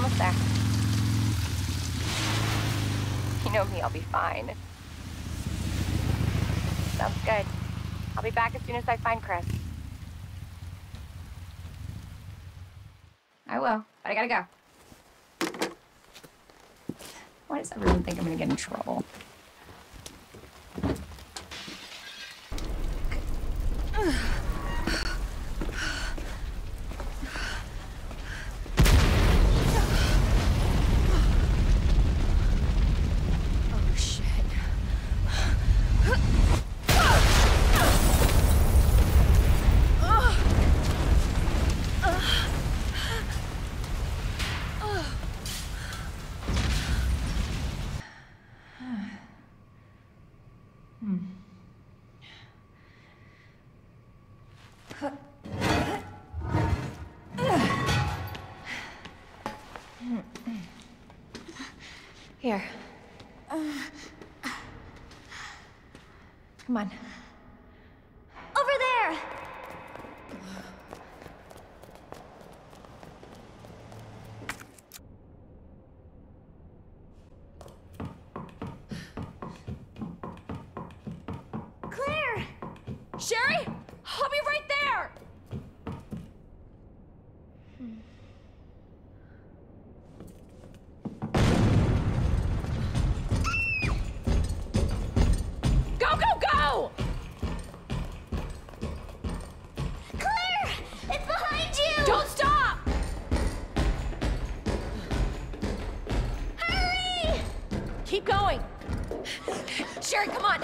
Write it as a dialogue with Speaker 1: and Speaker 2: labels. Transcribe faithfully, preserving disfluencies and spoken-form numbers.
Speaker 1: almost there. You know me, I'll be fine. Sounds good. I'll be back as soon as I find Chris. I will, but I gotta go. Why does everyone think I'm gonna get in trouble? Here. Come on.
Speaker 2: Over there! Claire!
Speaker 1: Sherry? I'll be right there! Go, go, go!
Speaker 2: Claire! It's behind you!
Speaker 1: Don't stop!
Speaker 2: Hurry!
Speaker 1: Keep going. Sherry, come on.